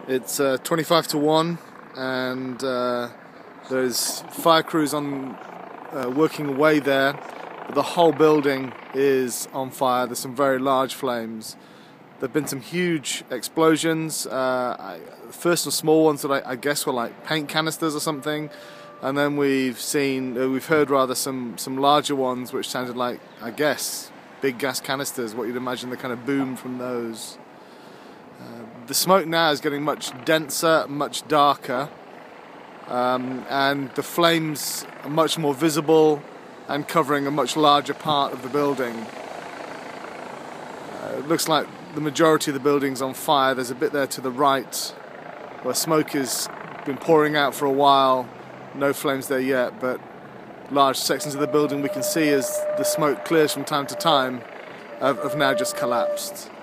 It's 25 to 1, and there's fire crews on working away there, but the whole building is on fire. There's some very large flames. There have been some huge explosions, first some small ones that I guess were like paint canisters or something, and then we've heard some larger ones which sounded like, I guess, big gas canisters, what you'd imagine the kind of boom from those. The smoke now is getting much denser, much darker, and the flames are much more visible and covering a much larger part of the building. It looks like the majority of the building's on fire. There's a bit there to the right where smoke has been pouring out for a while. No flames there yet, but large sections of the building we can see as the smoke clears from time to time have now just collapsed.